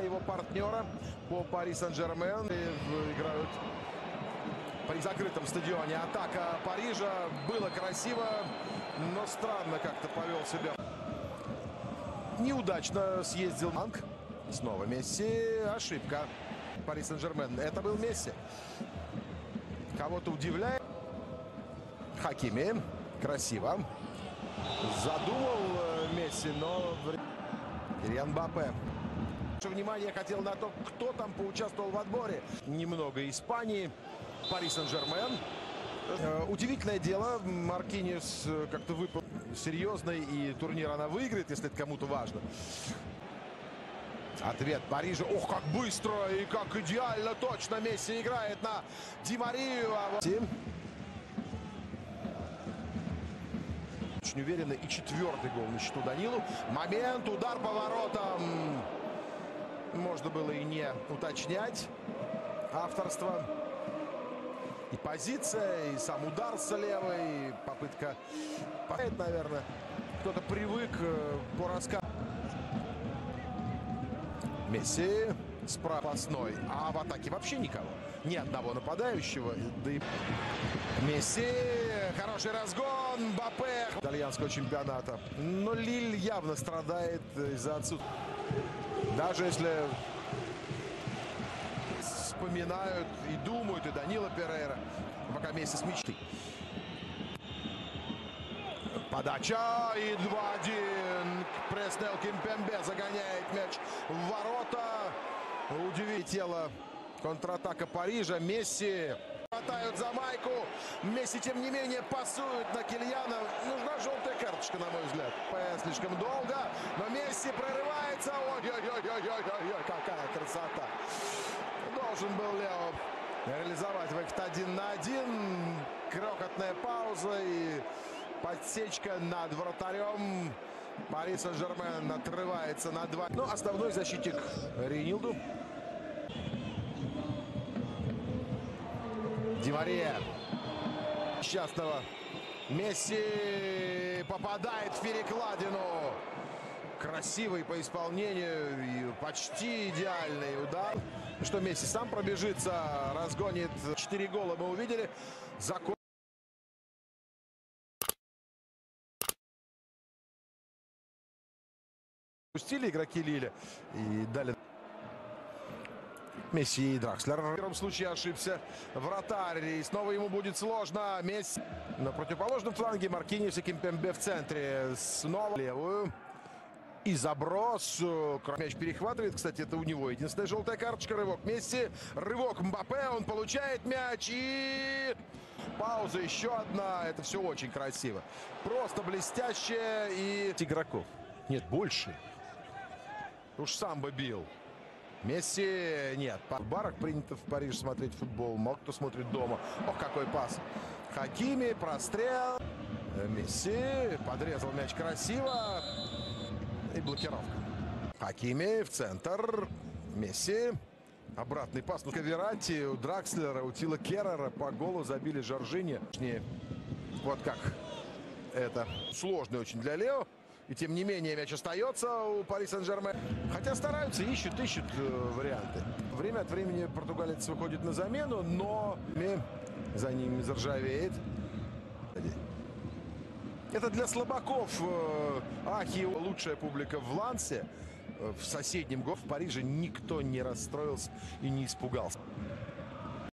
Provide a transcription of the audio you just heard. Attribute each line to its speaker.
Speaker 1: его партнера по Пари Сен-Жермен. Играют при закрытом стадионе. Атака Парижа. Было красиво, но странно как-то повел себя. Неудачно съездил Манк. Снова Месси. Ошибка. Пари Сен-Жермен. Это был Месси. Кого-то удивляет. Хакими. Красиво. Задумал Месси, но... Килиан Мбаппе. Внимание хотел на то, кто там поучаствовал в отборе. Немного Испании. Пари Сен-Жермен. Удивительное дело. Маркиньос как-то выпал серьезный, и турнир она выиграет, если это кому-то важно. Ответ Парижа. Ох, как быстро и как идеально точно Месси играет на Ди Марию. Очень уверенно. И четвертый гол на счету Данилу. Момент, удар по воротам. Можно было и не уточнять авторство. И позиция, и сам удар с левой, и попытка. Наверное, кто-то привык по рассказу. Месси справосной, а в атаке вообще никого. Ни одного нападающего. Да и... Месси, хороший разгон, Мбаппе итальянского чемпионата. Но Лиль явно страдает из-за отсутствия. Даже если вспоминают и думают, и Данила Перейра, пока Месси с мячом. Подача и 2-1. Преснел Кимпембе загоняет мяч в ворота. Удивительное тело. Контратака Парижа. Месси хватают за майку. Месси, тем не менее, пасует на Кильяна. Нужна желтая карточка, на мой взгляд. Слишком долго. Но Месси прорывается. Ой-ой-ой-ой-ой-ой, какая красота. Должен был Лео реализовать выход 1 на 1. Крохотная пауза и подсечка над вратарем. Пари Сен-Жермен отрывается на 2. Но основной защитник Рейнилду. Ди Мария. Счастного. Месси попадает в перекладину. Красивый по исполнению и почти идеальный удар. Что Месси сам пробежится, разгонит. 4 гола мы увидели. Пустили игроки Лиля и дали. Месси и Дракслер. В первом случае ошибся вратарь. И снова ему будет сложно. Месси на противоположном фланге. Маркиньос и Кимпембе в центре. Снова левую. И заброс. Мяч перехватывает. Кстати, это у него единственная желтая карточка. Рывок Месси. Рывок Мбаппе. Он получает мяч. И пауза еще одна. Это все очень красиво. Просто блестяще. И игроков. Нет, больше. Уж сам бы бил. Месси нет. В барах принято в Париже смотреть футбол. Мало кто смотрит дома. Ох, какой пас. Хакими, прострел. Месси подрезал мяч красиво. И блокировка. Хакими в центр. Месси. Обратный пас. Ну, Верати, у Дракслера, у Тила Керрера по голу забили Жоржини. Вот как это. Сложно очень для Лео. И тем не менее мяч остается у Пари Сен-Жермен. Хотя стараются, ищут варианты. Время от времени португалец выходит на замену, но за ним заржавеет. Это для слабаков. Ахи, лучшая публика в Лансе. В соседнем городе в Париже никто не расстроился и не испугался.